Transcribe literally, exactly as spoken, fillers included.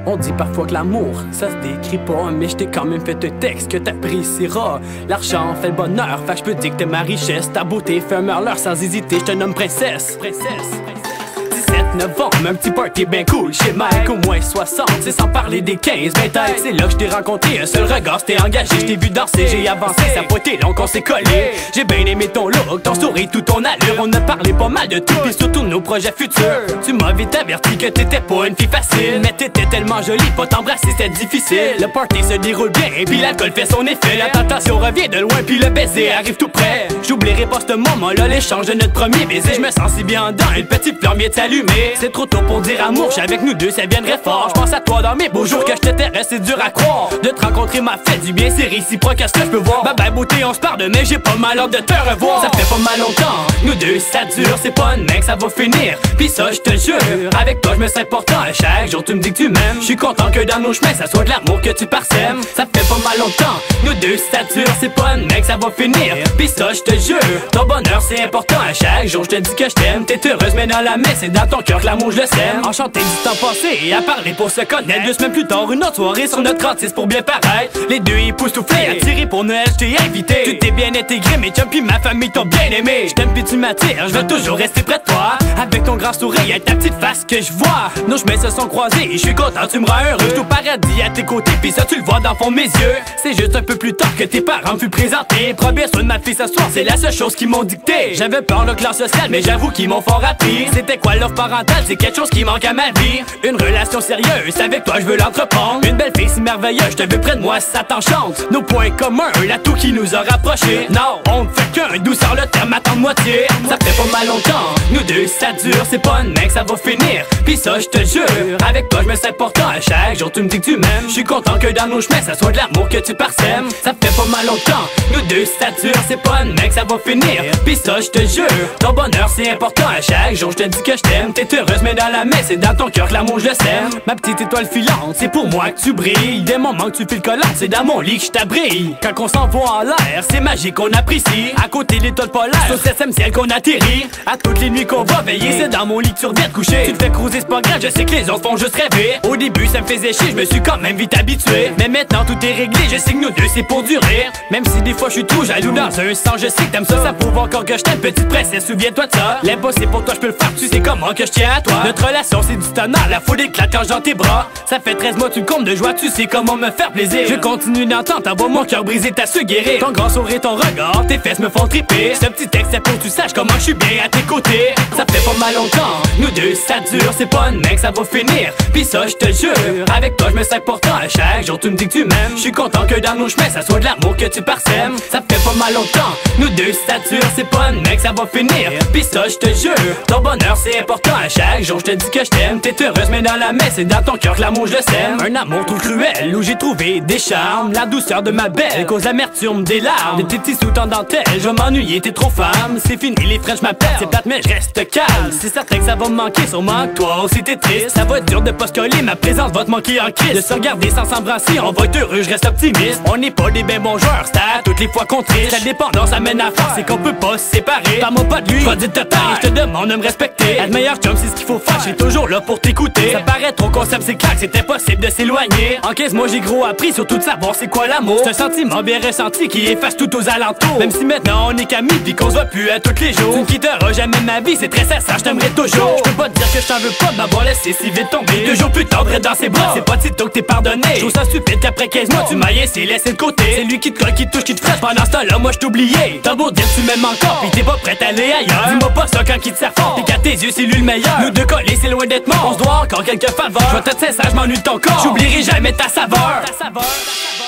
On dit parfois que l'amour, ça se décrit pas, mais je t'ai quand même fait un texte que t'apprécieras. L'argent fait le bonheur, fait que je peux dire que t'es ma richesse. Ta beauté fait un meurtre sans hésiter, je te nomme princesse. Princesse. dix-sept novembre, un petit party ben cool chez Mike, au moins soixante, c'est sans parler des quinze, vingt têtes. C'est là que je t'ai rencontré, un seul regard, j't'ai engagé. Je t'ai vu danser, j'ai avancé, ça a pas été long qu'on s'est collé. J'ai bien aimé ton look, ton sourire, tout ton allure. On a parlé pas mal de tout, pis surtout de nos projets futurs. Tu m'as vite averti que t'étais pas une fille facile, mais t'étais tellement jolie, pas t'embrasser c'était difficile. Le party se déroule bien, et puis l'alcool fait son effet. La tentation revient de loin, puis le baiser arrive tout près. J'oublierai pas ce moment-là, l'échange de notre premier baiser. Je me sens si bien dedans, et le petit flamme vient de s'allumer. C'est trop tôt pour dire amour, j'suis avec nous deux, ça viendrait fort. J'pense à toi dans mes beaux jours, que je te terrestre, c'est dur à croire. De te rencontrer m'a fait du bien, c'est réciproque à ce que je peux voir. Bye bye beauté, on se parle de mais j'ai pas mal hâte de te revoir. Ça fait pas mal longtemps, nous deux ça dure, c'est pas un mec, ça va finir. Pis ça je te jure, avec toi je me sens important. Chaque jour tu me dis que tu m'aimes, j'suis content que dans nos chemins ça soit de l'amour que tu parsèmes. Ça fait pas mal longtemps, nous deux ça dure, c'est pas un mec, ça va finir. Pis ça je te jure, ton bonheur c'est important. Chaque jour je te dis que je t'aime, t'es heureuse mais dans la messe, c'est dans ton cœur que l'amour je le sème. Enchanté du temps passé et à parler pour se connaître. Deux semaines plus tard, une autre soirée sur notre trente-six pour bien paraître. Les deux époustouflés, attirés pour Noël, je t'ai invité. Tu t'es bien intégré, mes chums pis ma famille t'ont bien aimé. Je t'aime pis tu m'attires, je veux toujours rester près de toi. Avec ton grand sourire et ta petite face que je vois. Nos chemins se sont croisés et je suis content, tu me rends heureux. J'suis au paradis à tes côtés pis ça tu le vois dans le fond de mes yeux. C'est juste un peu plus tard que tes parents me furent présentés. Prends bien soin de ma fille ce soir, c'est la seule chose qu'ils m'ont dicté. J'avais peur de classe sociale mais j'avoue qu'ils m'ont fort appris. C'était quoi l'offre parentale, c'est quelque chose qui manque à ma vie. Une relation sérieuse, avec toi je veux l'entreprendre. Une belle fille si merveilleuse, je te veux près de moi si ça t'enchante. Nos points communs, l'atout qui nous a rapprochés. Non, on ne fait qu'un, douceur le terme attend de moitié. Ça fait pas mal longtemps, nous deux ça dure, c'est pas un mec, ça va finir. Pis ça je te jure, avec toi je me sens important. Chaque jour tu me dis que tu m'aimes, je suis content que dans nos chemins ça soit de l'amour que tu parsèmes. Ça fait pas mal longtemps, nous deux ça dure, c'est pas un mec, ça va finir. Pis ça je te jure, ton bonheur c'est important. Chaque jour je te dis que je t'aime, t'es heureuse mais dans la messe, c'est dans ton cœur que l'amour je le sème. Ma petite étoile filante, c'est pour moi que tu brilles. Des moments que tu files collant, c'est dans mon lit que je t'abrille. Quand on s'envoie en l'air, c'est magique, on apprécie. À côté l'étoile polaire, sur ce septième ciel qu'on atterrit. À toutes les nuits qu'on va veiller, c'est dans mon lit que tu reviens te coucher. Tu te fais cruiser, c'est pas grave, je sais que les autres font juste rêver. Au début ça me faisait chier, je me suis quand même vite habitué. Mais maintenant tout est réglé, je sais que nous deux c'est pour durer. Même si des fois je suis trop jaloux dans un sens, je sais que t'aimes ça. Ça prouve encore que je t'aime, petite princesse, souviens-toi de ça. L'impossible pour toi je peux le faire, tu sais comment que je tiens à toi. Notre relation c'est du tonnerre, la foule éclate quand dans tes bras. Ça fait treize mois tu me comptes de joie, tu sais comment me faire plaisir. Je continue d'entendre, t'envoies mon cœur brisé, t'as su guérir. Ton grand sourire, ton regard, tes fesses me font triper. Ce petit texte c'est pour que tu saches comment je suis bien à tes côtés. Ça fait pas mal longtemps, nous deux ça dure, c'est pas un mec, ça va finir. Pis ça je te jure, avec toi je me sens important. Chaque jour tu me dis que tu m'aimes, je suis content que dans nos chemins ça soit de l'amour que tu parsèmes. Ça fait pas mal longtemps, nous deux ça dure, c'est pas un mec, ça va finir. Pis ça je te jure, ton bonheur c'est important. Chaque jour je te dis que je t'aime, t'es heureuse mais dans la messe, c'est dans ton cœur que l'amour je le sème. Un amour trop cruel où j'ai trouvé des charmes. La douceur de ma belle cause l'amertume des larmes. De tes petits sous en dentelle, je vais m'ennuyer, t'es trop femme. C'est fini les French m'appellent, c'est plate mais je reste calme. C'est certain que ça va me manquer, sûrement que toi aussi t'es triste. Ça va être dur de pas se coller, ma présence va te manquer en crise. De se regarder sans s'embrasser, on va être heureux, je reste optimiste. On n'est pas des ben bons joueurs, c'est à toutes les fois qu'on triche. La dépendance amène à force, c'est qu'on peut pas se séparer. Parle-moi pas de lui, je vais dire de te taire, je te demande de me respecter. Être meilleur chum c'est ce qu'il faut faire, je suis toujours là pour t'écouter. Ça paraît trop concept, c'est clair que c'est impossible de s'éloigner. En quinze mois j'ai gros appris surtout de savoir c'est quoi l'amour. C'est un sentiment bien ressenti qui efface tout aux alentours. Même si maintenant on est qu'amis pis qu'on se voit plus à tous les jours. Tu ne quitteras jamais ma vie, c'est très sincère, je t'aimerai toujours. Je peux pas te dire que je t'en veux pas de m'avoir laissé si vite tomber. Deux jours plus tard, dans ses bras, c'est pas de sitôt que t'es pardonné. Je trouve ça stupide qu'après quinze mois tu m'as laissé laisser de côté. C'est lui qui te colle, qui te touche, qui te frappe. Pendant ce temps-là moi je t'oubliais. T'as beau dire que tu m'aimes encore pis t'es pas prête à aller ailleurs. Dis-moi pas ça quand il te sert fort pis qu'à tes yeux c'est lui le meilleur. Nous deux collés c'est loin d'être mort, on se doit encore quelques faveurs. Je vais te sincère, je m'ennuie de ton corps, j'oublierai jamais ta saveur. Ta saveur, ta saveur.